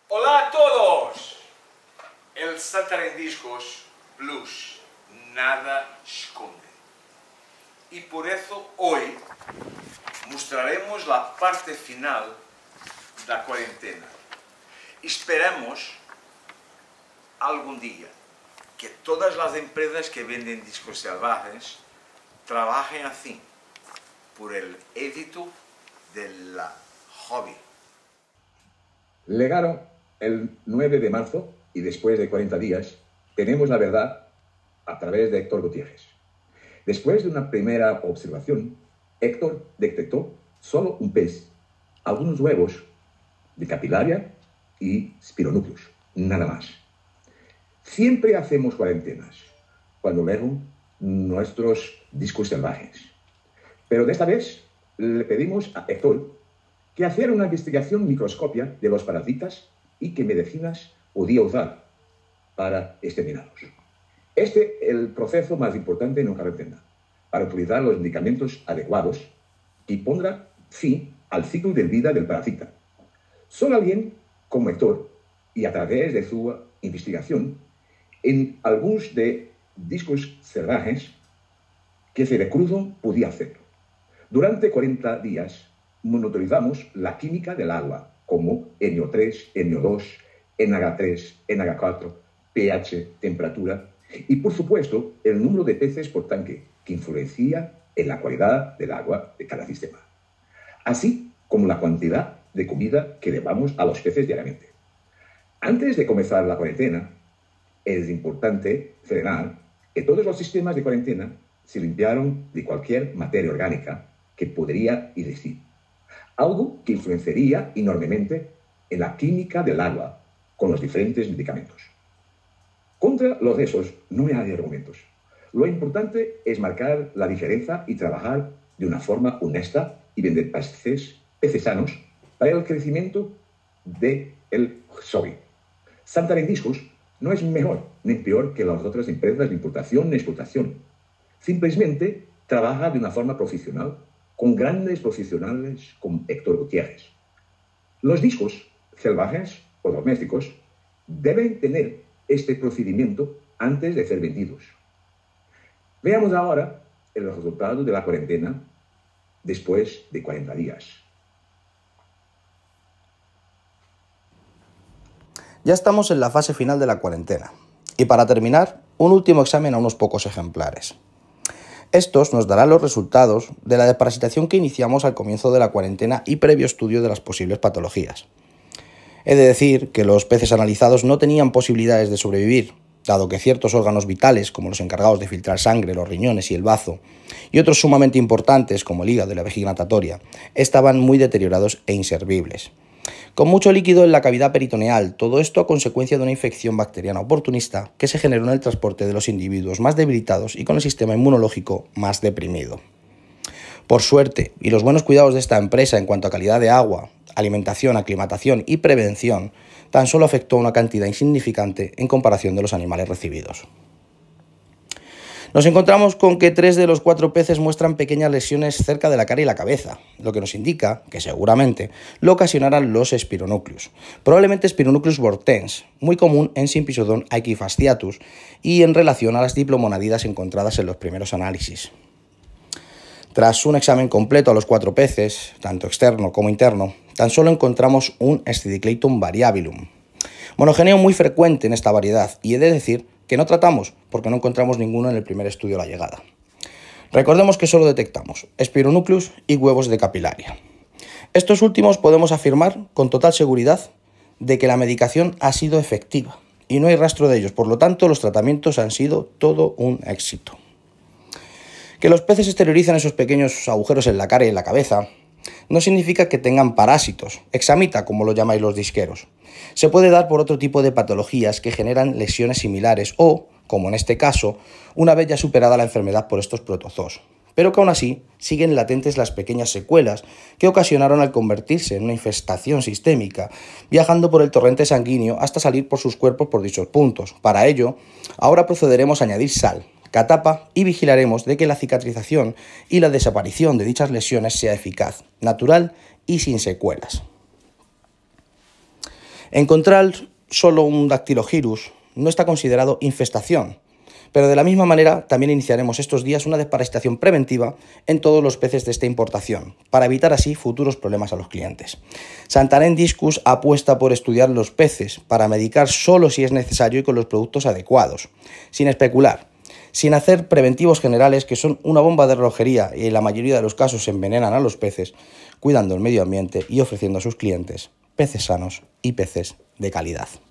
Hola a todos! El Santarém Discos Plus nada esconde. Y por eso hoy mostraremos la parte final de la cuarentena. Esperamos algún día que todas las empresas que venden discos salvajes trabajen así, por el éxito del hobby. Llegaron el 9 de marzo y después de 40 días tenemos la verdad a través de Héctor Gutiérrez. Después de una primera observación, Héctor detectó solo un pez, algunos huevos de capilaria y spironúcleos, nada más. Siempre hacemos cuarentenas cuando vemos nuestros discos salvajes. Pero de esta vez le pedimos a Héctor que hiciera una investigación microscópica de los parásitos y qué medicinas podía usar para exterminarlos. Este es el proceso más importante en una cuarentena, para utilizar los medicamentos adecuados que pondrá fin al ciclo de vida del parásita. Solo alguien como Héctor, y a través de su investigación en algunos de discos salvajes que se recruzan, podía hacerlo. Durante 40 días monitorizamos la química del agua, como NO3, NO2, NH3, NH4, pH, temperatura y, por supuesto, el número de peces por tanque, que influencia en la calidad del agua de cada sistema, así como la cantidad de comida que le damos a los peces diariamente. Antes de comenzar la cuarentena, es importante frenar que todos los sistemas de cuarentena se limpiaron de cualquier materia orgánica que podría existir, algo que influenciaría enormemente en la química del agua con los diferentes medicamentos. Contra los riesgos no hay argumentos. Lo importante es marcar la diferencia y trabajar de una forma honesta y vender peces sanos para el crecimiento del hobby. Santarém Discos no es mejor ni peor que las otras empresas de importación y exportación. Simplemente trabaja de una forma profesional con grandes profesionales como Héctor Gutiérrez. Los discos salvajes o domésticos deben tener este procedimiento antes de ser vendidos. Veamos ahora el resultado de la cuarentena después de 40 días. Ya estamos en la fase final de la cuarentena. Y para terminar, un último examen a unos pocos ejemplares. Estos nos darán los resultados de la desparasitación que iniciamos al comienzo de la cuarentena y previo estudio de las posibles patologías. He de decir que los peces analizados no tenían posibilidades de sobrevivir, dado que ciertos órganos vitales, como los encargados de filtrar sangre, los riñones y el bazo, y otros sumamente importantes, como el hígado y la vejiga natatoria, estaban muy deteriorados e inservibles. Con mucho líquido en la cavidad peritoneal, todo esto a consecuencia de una infección bacteriana oportunista que se generó en el transporte de los individuos más debilitados y con el sistema inmunológico más deprimido. Por suerte, y los buenos cuidados de esta empresa en cuanto a calidad de agua, alimentación, aclimatación y prevención, tan solo afectó a una cantidad insignificante en comparación de los animales recibidos. Nos encontramos con que 3 de los 4 peces muestran pequeñas lesiones cerca de la cara y la cabeza, lo que nos indica que seguramente lo ocasionarán los spironúcleos, probablemente Spironúcleos vortens, muy común en Sympisodon aequifasciatus y en relación a las diplomonadidas encontradas en los primeros análisis. Tras un examen completo a los 4 peces, tanto externo como interno, tan solo encontramos un Stridicleiton variabilum, monogeneo muy frecuente en esta variedad, y he de decir que no tratamos porque no encontramos ninguno en el primer estudio a la llegada. Recordemos que solo detectamos spironúcleos y huevos de capilaria. Estos últimos podemos afirmar con total seguridad de que la medicación ha sido efectiva y no hay rastro de ellos, por lo tanto los tratamientos han sido todo un éxito. Que los peces exterioricen esos pequeños agujeros en la cara y en la cabeza no significa que tengan parásitos, examita como lo llamáis los disqueros. Se puede dar por otro tipo de patologías que generan lesiones similares o, como en este caso, una vez ya superada la enfermedad por estos protozoos, pero que aún así siguen latentes las pequeñas secuelas que ocasionaron al convertirse en una infestación sistémica, viajando por el torrente sanguíneo hasta salir por sus cuerpos por dichos puntos. Para ello, ahora procederemos a añadir sal, catapa y vigilaremos de que la cicatrización y la desaparición de dichas lesiones sea eficaz, natural y sin secuelas. Encontrar solo un Dactylogirus no está considerado infestación, pero de la misma manera también iniciaremos estos días una desparasitación preventiva en todos los peces de esta importación, para evitar así futuros problemas a los clientes. Santarém Discus apuesta por estudiar los peces, para medicar solo si es necesario y con los productos adecuados, sin especular, sin hacer preventivos generales que son una bomba de relojería y en la mayoría de los casos envenenan a los peces, cuidando el medio ambiente y ofreciendo a sus clientes peces sanos y peces de calidad.